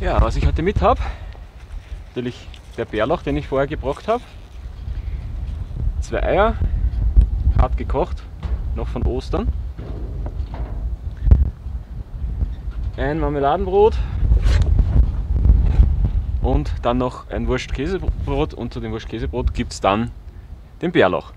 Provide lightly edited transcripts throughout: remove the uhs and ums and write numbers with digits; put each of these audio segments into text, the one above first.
Ja, was ich heute mit habe, natürlich der Bärlauch, den ich vorher gebrockt habe, 2 Eier, hart gekocht, noch von Ostern, ein Marmeladenbrot und dann noch ein Wurst-Käsebrot, und zu dem Wurst-Käsebrot gibt es dann den Bärlauch.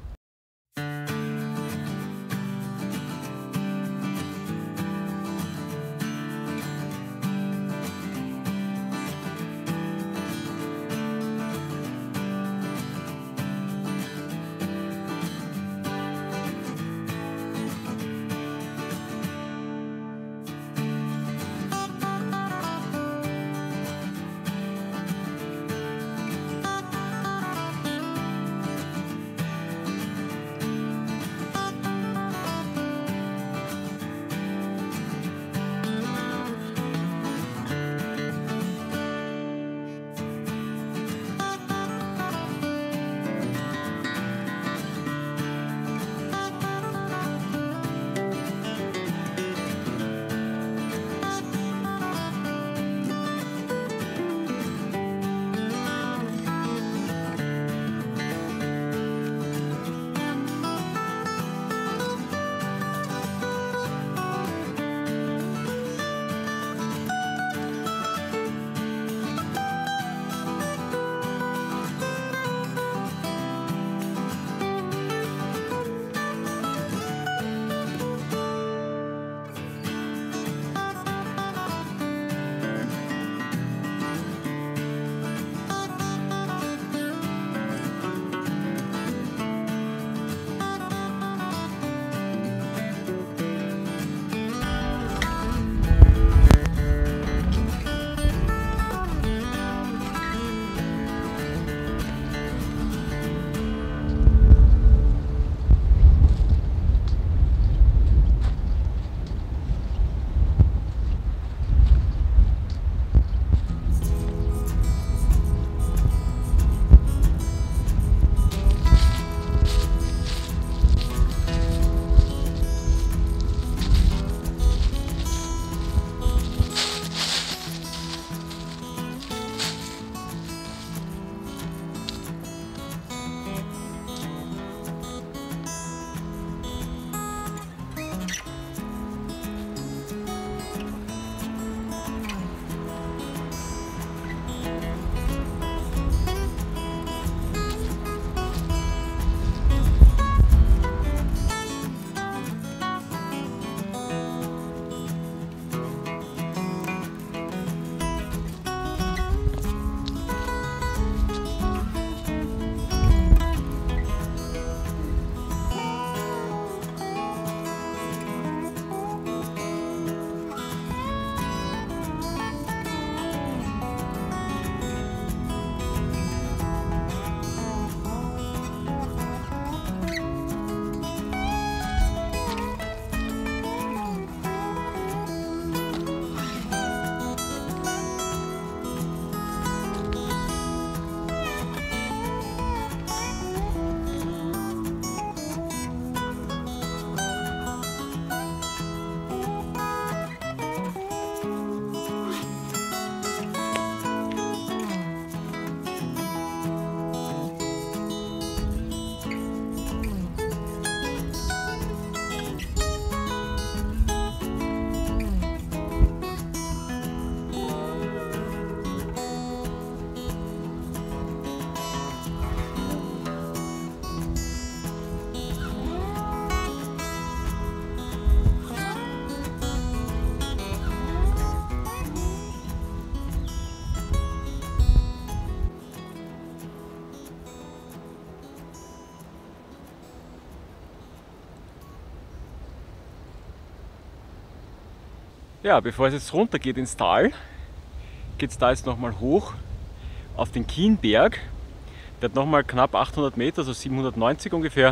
Ja, bevor es jetzt runter geht ins Tal, geht es da jetzt nochmal hoch auf den Kienberg. Der hat nochmal knapp 800 Meter, so 790 ungefähr.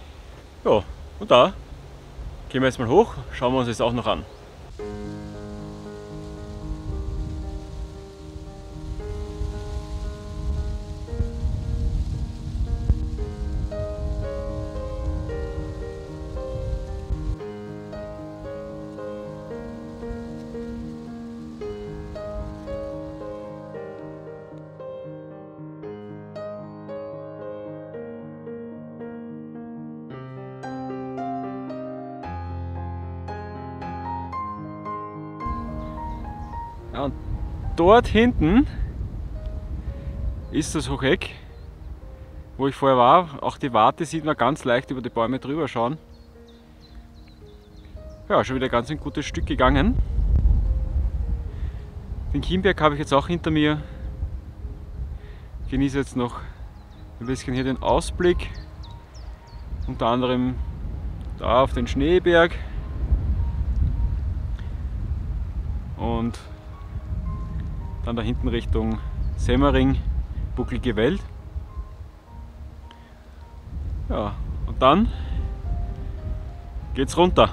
Ja, und da gehen wir jetzt mal hoch, schauen wir uns das auch noch an. Ja, und dort hinten ist das Hocheck, wo ich vorher war. Auch die Warte sieht man ganz leicht über die Bäume drüber schauen. Ja, schon wieder ganz ein gutes Stück gegangen. Den Kienberg habe ich jetzt auch hinter mir. Ich genieße jetzt noch ein bisschen hier den Ausblick. Unter anderem da auf den Schneeberg. Und dann da hinten Richtung Semmering, bucklige Welt. Ja, und dann geht's runter.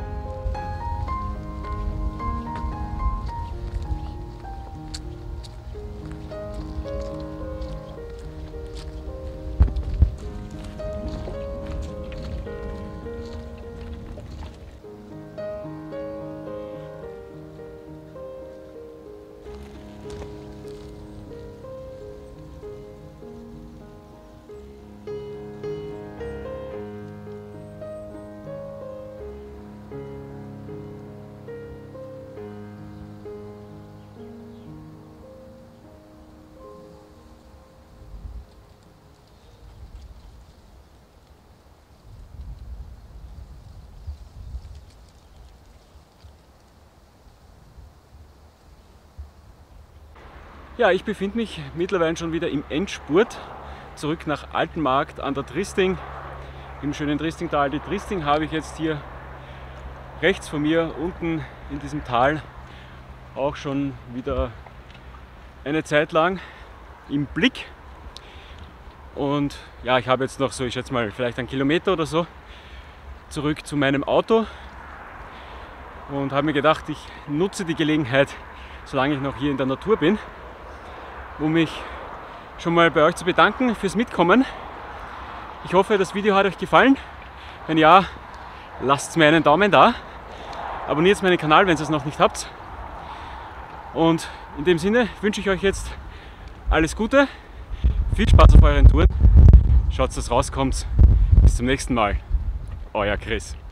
Ja, ich befinde mich mittlerweile schon wieder im Endspurt, zurück nach Altenmarkt an der Triesting, im schönen Triestingtal. Die Triesting habe ich jetzt hier rechts von mir unten in diesem Tal auch schon wieder eine Zeit lang im Blick. Und ja, ich habe jetzt noch so, ich schätze mal, vielleicht einen Kilometer oder so zurück zu meinem Auto und habe mir gedacht, ich nutze die Gelegenheit, solange ich noch hier in der Natur bin, um mich schon mal bei euch zu bedanken fürs Mitkommen. Ich hoffe, das Video hat euch gefallen. Wenn ja, lasst mir einen Daumen da. Abonniert meinen Kanal, wenn ihr es noch nicht habt. Und in dem Sinne wünsche ich euch jetzt alles Gute. Viel Spaß auf euren Touren. Schaut, dass rauskommt. Bis zum nächsten Mal. Euer Chris.